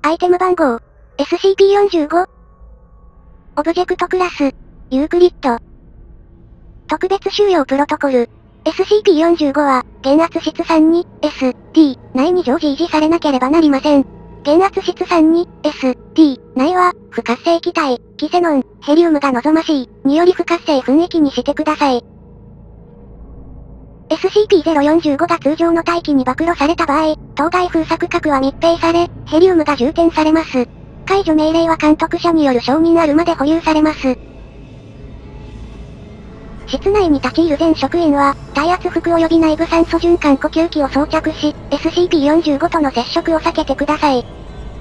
アイテム番号、SCP-45。オブジェクトクラス、ユークリッド。特別収容プロトコル。SCP-45 は、減圧室3に、SD 内に常時維持されなければなりません。減圧室3に、SD 内は、不活性気体、キセノン、ヘリウムが望ましい、により不活性雰囲気にしてください。SCP-045 が通常の大気に暴露された場合、当該封鎖区画は密閉され、ヘリウムが充填されます。解除命令は監督者による承認あるまで保有されます。室内に立ち入る全職員は、耐圧服及び内部酸素循環呼吸器を装着し、SCP-45 との接触を避けてください。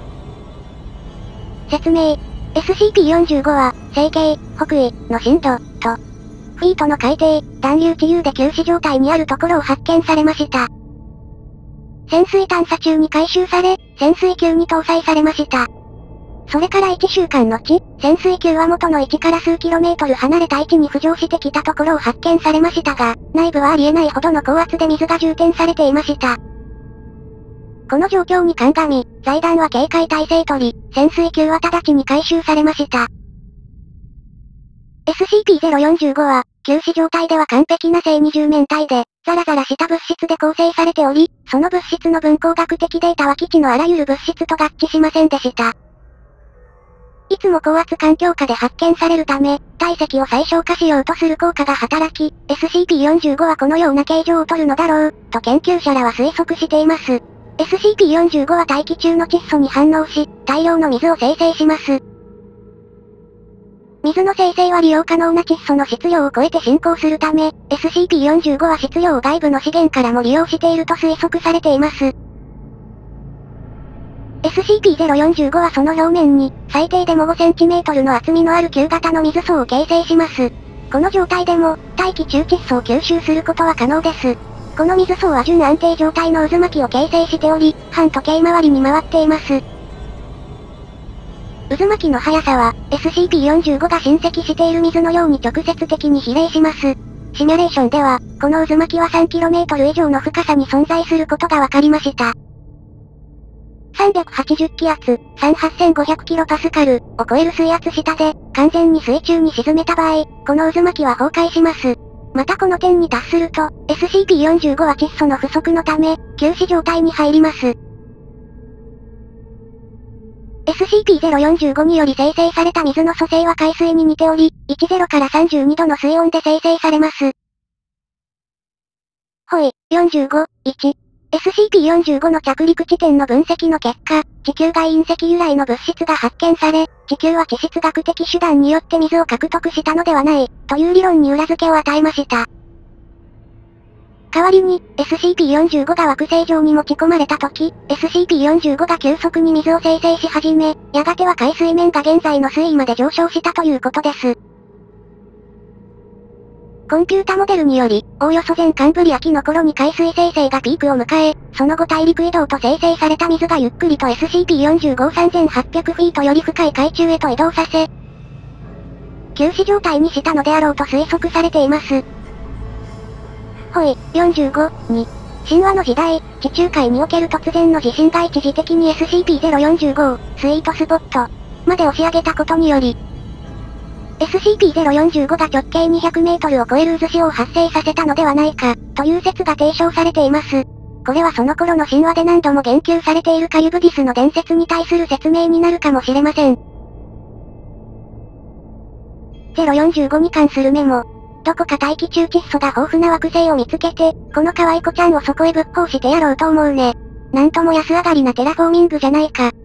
説明。SCP-45 は、西経、北緯の深度、と、フィートの海底、暖流地流で休止状態にあるところを発見されました。潜水探査中に回収され、潜水球に搭載されました。それから1週間後、潜水球は元の位置から数キロメートル離れた位置に浮上してきたところを発見されましたが、内部はありえないほどの高圧で水が充填されていました。この状況に鑑み、財団は警戒態勢取り、潜水球は直ちに回収されました。SCP-045 は、休止状態では完璧な正二重面体で、ザラザラした物質で構成されており、その物質の分光学的データは基地のあらゆる物質と合致しませんでした。いつも高圧環境下で発見されるため、体積を最小化しようとする効果が働き、SCP-45 はこのような形状をとるのだろう、と研究者らは推測しています。SCP-45 は大気中の窒素に反応し、大量の水を生成します。水の生成は利用可能な窒素の質量を超えて進行するため、SCP-45 は質量を外部の資源からも利用していると推測されています。SCP-045 はその表面に、最低でも 5cm の厚みのある旧型の水層を形成します。この状態でも、大気中窒素を吸収することは可能です。この水層は準安定状態の渦巻きを形成しており、反時計回りに回っています。渦巻きの速さは、SCP-45 が浸積している水のように直接的に比例します。シミュレーションでは、この渦巻きは 3km 以上の深さに存在することが分かりました。380気圧、38500kPa を超える水圧下で、完全に水中に沈めた場合、この渦巻きは崩壊します。またこの点に達すると、SCP-45 は窒素の不足のため、休止状態に入ります。SCP-045 により生成された水の組成は海水に似ており、10から32度の水温で生成されます。ホイ、45、1。SCP-45 の着陸地点の分析の結果、地球外隕石由来の物質が発見され、地球は地質学的手段によって水を獲得したのではない、という理論に裏付けを与えました。代わりに、SCP-45 が惑星上に持ち込まれた時、SCP-45 が急速に水を生成し始め、やがては海水面が現在の水位まで上昇したということです。コンピュータモデルにより、おおよそ前カンブリア紀の頃に海水生成がピークを迎え、その後大陸移動と生成された水がゆっくりと SCP-45-3800 フィートより深い海中へと移動させ、休止状態にしたのであろうと推測されています。ホイ、45、2。神話の時代、地中海における突然の地震が一時的に SCP-045 を、スイートスポット、まで押し上げたことにより、SCP-045 が直径200メートルを超える渦潮を発生させたのではないか、という説が提唱されています。これはその頃の神話で何度も言及されているカリブディスの伝説に対する説明になるかもしれません。045に関するメモ。どこか大気中窒素が豊富な惑星を見つけて、この可愛い子ちゃんをそこへぶっ壊してやろうと思うね。なんとも安上がりなテラフォーミングじゃないか。